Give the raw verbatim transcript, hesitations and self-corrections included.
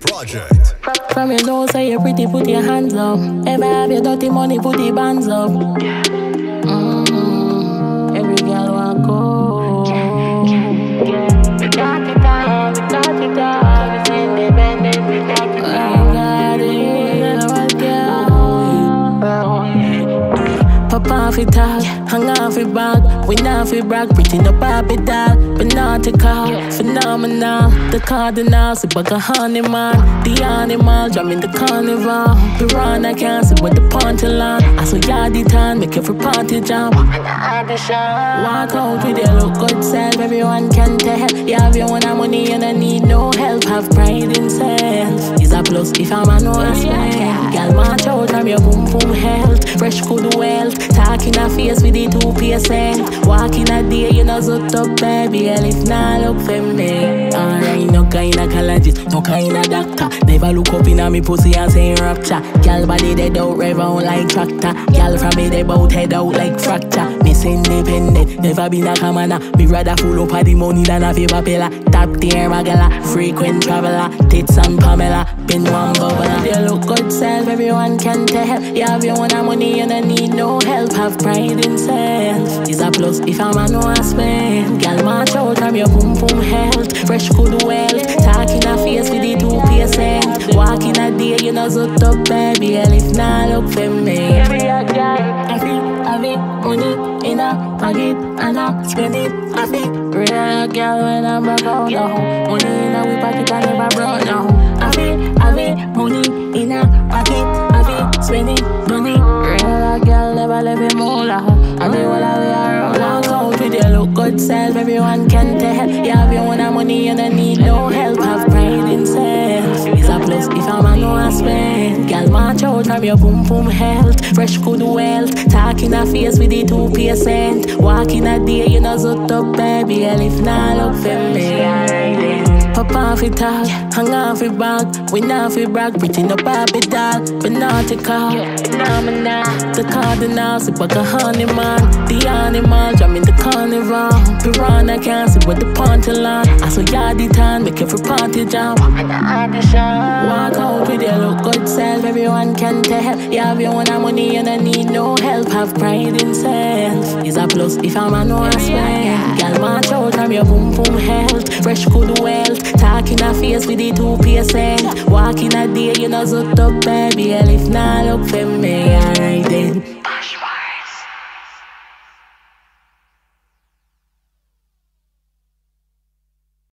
Project. From your nose, say you're pretty, put your hands up. Ever have your dirty money, put the bands up. Mm-hmm. Every girl want go. We got it all, we got it all. It's independent, we got it all. I got it, girl. Pop off it all, hang off it back. We not fi brag, pretty no Barbie doll. But not to call, phenomenal. The cardinal, sit back a honey man. The animal, jam in the carnival. Piranha can't sit with the panty land. I saw yardy tan, make every party jam. Walk out with your look good self, everyone can tell. You have your own money and I need no help. Have pride in self. It's a plus if I'm a no aspect. Girl, march out from your boom boom health. Fresh good wealth, talking a face with the two percent. Walking a day, you know, so up, baby. Hell, if not look for me. Alright, no kind of collegist, no kind of doctor. Never look up in a me pussy and say rapture. Girl body dead out, rev on like tractor. Girl from me they bout head out like fracture. Miss independent, never been a commoner. Me rather full up of the money than a favor pillar. Top tier magala, frequent traveler. Tits and Pamela, been one bubble. You look good self, everyone can tell. You have your own money and I need no help. Have pride in self. It's a plus if I'm a no aspect. Girl march out from your boom boom health. Fresh good wealth, talking a face with the two percent. Walking a day, you know, so up, baby. Hell, if not look for me. Every girl, I feel, I feel money in a pocket and I spend it. I feel real girl when I'm back out now. Money in a we pocket I never brought now. I feel, I feel money in a pocket. I feel spend it, money. Real girl never let me mola. I feel all I wear walk out with your look good self. Everyone can tell. You have your own money and I need no help. Have pride in self. It's a plus if I'm a no aspect. Girl march out from your boom boom health. Fresh good wealth, talking a face with the two percent. Walking a day, you know, so up, baby. Hell, if not look for me. Alright then. Pop off it all, hang off it back. We not fi brag, pretty no Barbie doll. But not to call, phenomenal. The cardinal, sit back a honey man. The animal, jam in the carnival. Piranha can't sit with the panty land. I saw yardy tan, make every party jam. Walk out with your look good self, everyone can tell. You have your own money and I need no help. Have pride in self. It's a plus if I'm a no aspect. Girl march out from your boom boom health. Fresh good wealth, talking a face with the two percent. Walking a day, you know, so up, baby. Hell, if not look for me. Alright then.